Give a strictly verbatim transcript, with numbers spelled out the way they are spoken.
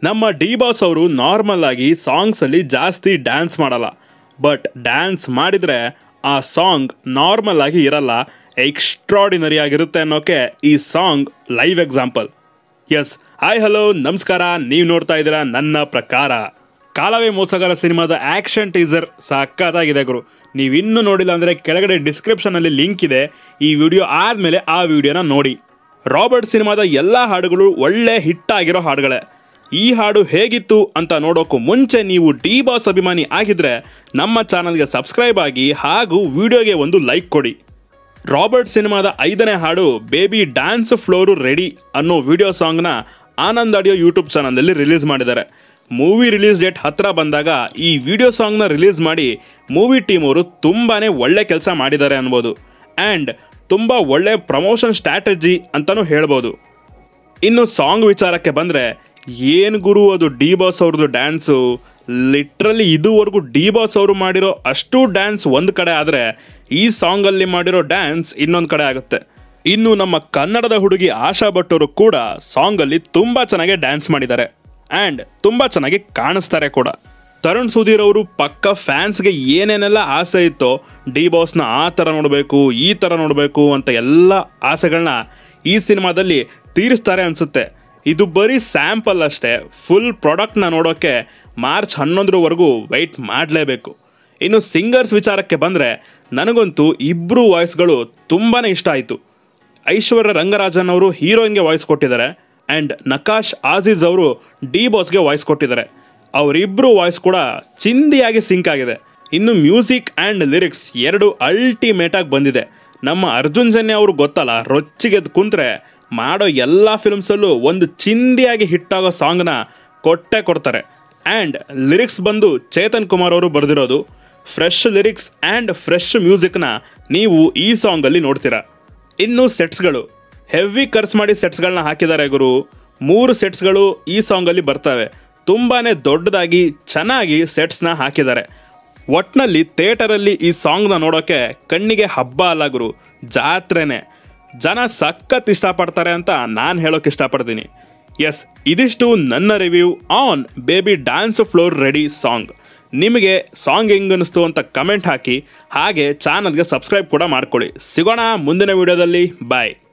ನಮ್ಮ D Boss ಅವರು normal ಆಗಿ ಸಾಂಗ್ಸಲ್ಲಿ ಜಾಸ್ತಿ ಡ್ಯಾನ್ಸ್ ಮಾಡಲ್ಲ. ಬಟ್ ಡ್ಯಾನ್ಸ್ ಮಾಡಿದರೆ ಆ ಸಾಂಗ್ ನಾರ್ಮಲ್ ಆಗಿ ಇರಲ್ಲ, ಎಕ್ಸ್ಟ್ರಾಡಿನರಿ ಆಗಿರುತ್ತೆ ಅನ್ನೋಕ್ಕೆ ಈ song live example. Yes, hi hello ನಮಸ್ಕಾರ, ನೀವು ನೋಡ್ತಾ ಇದ್ದೀರಾ ನನ್ನ ಪ್ರಕಾರ. ಕಾಲವೇ ಮೋಸಗಾರ ಸಿನಿಮಾದ ಆ್ಯಕ್ಷನ್ ಟೀಸರ್ ಸಕ್ಕತ್ತಾಗಿದೆ ಗುರು. ನೀವು ಇನ್ನೂ ನೋಡಿಲ್ಲ ಅಂದರೆ ಕೆಳಗಡೆ ಡಿಸ್ಕ್ರಿಪ್ಷನಲ್ಲಿ ಲಿಂಕ್ ಇದೆ. ಈ ವಿಡಿಯೋ ಆದಮೇಲೆ ಆ ವಿಡಿಯೋನ ನೋಡಿ. ರಾಬರ್ಟ್ ಸಿನಿಮಾದ ಎಲ್ಲ ಹಾಡುಗಳು ಒಳ್ಳೆ ಹಿಟ್ ಆಗಿರೋ ಹಾಡುಗಳೇ. ಈ ಹಾಡು ಹೇಗಿತ್ತು ಅಂತ ನೋಡೋಕ್ಕೂ ಮುಂಚೆ ನೀವು ಡಿ ಬಾಸ್ ಅಭಿಮಾನಿ ಆಗಿದ್ರೆ ನಮ್ಮ ಚಾನಲ್ಗೆ ಸಬ್ಸ್ಕ್ರೈಬ್ ಆಗಿ ಹಾಗೂ ವಿಡಿಯೋಗೆ ಒಂದು ಲೈಕ್ ಕೊಡಿ. ರಾಬರ್ಟ್ ಸಿನಿಮಾದ ಐದನೇ ಹಾಡು ಬೇಬಿ ಡ್ಯಾನ್ಸ್ ಫ್ಲೋರು ರೆಡಿ ಅನ್ನೋ ವಿಡಿಯೋ ಸಾಂಗ್ನ ಆನಂದ್ ಆಡಿಯೋ ಯೂಟ್ಯೂಬ್ ಚಾನಲ್ನಲ್ಲಿ ರಿಲೀಸ್ ಮಾಡಿದ್ದಾರೆ. ಮೂವಿ ರಿಲೀಸ್ ಡೇಟ್ ಹತ್ತಿರ ಬಂದಾಗ ಈ ವಿಡಿಯೋ ಸಾಂಗ್ನ ರಿಲೀಸ್ ಮಾಡಿ ಮೂವಿ ಟೀಮ್ ಅವರು ತುಂಬಾ ಒಳ್ಳೆ ಕೆಲಸ ಮಾಡಿದ್ದಾರೆ ಅನ್ಬೋದು. ಆ್ಯಂಡ್ ತುಂಬ ಒಳ್ಳೆ ಪ್ರಮೋಷನ್ ಸ್ಟ್ರಾಟಜಿ ಅಂತಲೂ ಹೇಳ್ಬೋದು. ಇನ್ನು ಸಾಂಗ್ ವಿಚಾರಕ್ಕೆ ಬಂದರೆ, ಏನು ಗುರು ಅದು ಡಿ ಬಾಸ್ ಅವ್ರದ್ದು ಡ್ಯಾನ್ಸು. ಲಿಟ್ರಲಿ ಇದುವರೆಗೂ ಡಿ ಬಾಸ್ ಅವರು ಮಾಡಿರೋ ಅಷ್ಟು ಡ್ಯಾನ್ಸ್ ಒಂದು ಕಡೆ ಆದರೆ ಈ ಸಾಂಗಲ್ಲಿ ಮಾಡಿರೋ ಡ್ಯಾನ್ಸ್ ಇನ್ನೊಂದು ಕಡೆ ಆಗುತ್ತೆ. ಇನ್ನು ನಮ್ಮ ಕನ್ನಡದ ಹುಡುಗಿ ಆಶಾ ಭಟ್ ಅವರು ಕೂಡ ಸಾಂಗಲ್ಲಿ ತುಂಬ ಚೆನ್ನಾಗಿ ಡ್ಯಾನ್ಸ್ ಮಾಡಿದ್ದಾರೆ ಆ್ಯಂಡ್ ತುಂಬ ಚೆನ್ನಾಗಿ ಕಾಣಿಸ್ತಾರೆ ಕೂಡ. ತರುಣ್ ಸುಧೀರ್ ಅವರು ಪಕ್ಕ ಫ್ಯಾನ್ಸ್ಗೆ ಏನೇನೆಲ್ಲ ಆಸೆ ಇತ್ತೋ ಡಿ ಬಾಸ್ನ ಆ ಥರ ನೋಡಬೇಕು ಈ ಥರ ನೋಡಬೇಕು ಅಂತ ಎಲ್ಲ ಆಸೆಗಳನ್ನ ಈ ಸಿನಿಮಾದಲ್ಲಿ ತೀರಿಸ್ತಾರೆ ಅನಿಸುತ್ತೆ. ಇದು ಬರೀ ಸ್ಯಾಂಪಲ್ ಅಷ್ಟೇ. ಫುಲ್ ಪ್ರಾಡಕ್ಟ್ನ ನೋಡೋಕ್ಕೆ ಮಾರ್ಚ್ ಹನ್ನೊಂದರವರೆಗೂ ವೆಯ್ಟ್ ಮಾಡಲೇಬೇಕು. ಇನ್ನು ಸಿಂಗರ್ಸ್ ವಿಚಾರಕ್ಕೆ ಬಂದರೆ, ನನಗಂತೂ ಇಬ್ಬರು ವಾಯ್ಸ್ಗಳು ತುಂಬಾ ಇಷ್ಟ ಆಯಿತು. ಐಶ್ವರ್ಯ ರಂಗರಾಜನ್ ಅವರು ಹೀರೋಯಿನ್ಗೆ ವಾಯ್ಸ್ ಕೊಟ್ಟಿದ್ದಾರೆ ಆ್ಯಂಡ್ ನಕಾಶ್ ಆಜೀಜ್ ಅವರು ಡಿ ಬಾಸ್ಗೆ ವಾಯ್ಸ್ ಕೊಟ್ಟಿದ್ದಾರೆ. ಅವರಿಬ್ಬರು ವಾಯ್ಸ್ ಕೂಡ ಚಿಂದಿಯಾಗಿ ಸಿಂಕ್ ಆಗಿದೆ. ಇನ್ನು ಮ್ಯೂಸಿಕ್ ಆ್ಯಂಡ್ ಲಿರಿಕ್ಸ್ ಎರಡು ಅಲ್ಟಿಮೇಟಾಗಿ ಬಂದಿದೆ. ನಮ್ಮ ಅರ್ಜುನ್ ಜನ್ಯ ಅವರು ಗೊತ್ತಲ್ಲ, ರೊಚ್ಚಿಗೆದ್ದು ಕುಂತ್ರೆ ಮಾಡೋ ಎಲ್ಲ ಫಿಲ್ಮ್ಸಲ್ಲೂ ಒಂದು ಚಿಂದಿಯಾಗಿ ಹಿಟ್ಟಾಗೋ ಸಾಂಗ್ನ ಕೊಟ್ಟೆ ಕೊಡ್ತಾರೆ. ಆ್ಯಂಡ್ ಲಿರಿಕ್ಸ್ ಬಂದು ಚೇತನ್ ಕುಮಾರ್ ಅವರು ಬರೆದಿರೋದು. ಫ್ರೆಶ್ ಲಿರಿಕ್ಸ್ ಆ್ಯಂಡ್ ಫ್ರೆಶ್ ಮ್ಯೂಸಿಕ್ನ ನೀವು ಈ ಸಾಂಗಲ್ಲಿ ನೋಡ್ತೀರಾ. ಇನ್ನು ಸೆಟ್ಸ್ಗಳು ಹೆವಿ ಖರ್ಚು ಮಾಡಿ ಸೆಟ್ಸ್ಗಳನ್ನ ಹಾಕಿದ್ದಾರೆ ಗುರು. ಮೂರು ಸೆಟ್ಸ್ಗಳು ಈ ಸಾಂಗಲ್ಲಿ ಬರ್ತವೆ. ತುಂಬಾ ದೊಡ್ಡದಾಗಿ ಚೆನ್ನಾಗಿ ಸೆಟ್ಸ್ನ ಹಾಕಿದ್ದಾರೆ. ಒಟ್ಟಿನಲ್ಲಿ ಥಿಯೇಟರಲ್ಲಿ ಈ ಸಾಂಗ್ನ ನೋಡೋಕ್ಕೆ ಕಣ್ಣಿಗೆ ಹಬ್ಬ ಅಲ್ಲ ಗುರು, ಜಾತ್ರೆನೇ. ಜನ ಸಖತ್ ಇಷ್ಟಪಡ್ತಾರೆ ಅಂತ ನಾನು ಹೇಳೋಕೆ ಇಷ್ಟಪಡ್ತೀನಿ. ಎಸ್, ಇದಿಷ್ಟು ನನ್ನ review on baby dance floor ready song. ನಿಮಗೆ ಸಾಂಗ್ ಹೆಂಗೆ ಅನ್ನಿಸ್ತು ಅಂತ ಕಮೆಂಟ್ ಹಾಕಿ, ಹಾಗೆ ಚಾನಲ್ಗೆ ಸಬ್ಸ್ಕ್ರೈಬ್ ಕೂಡ ಮಾಡ್ಕೊಳ್ಳಿ. ಸಿಗೋಣ ಮುಂದಿನ ವಿಡಿಯೋದಲ್ಲಿ. ಬಾಯ್.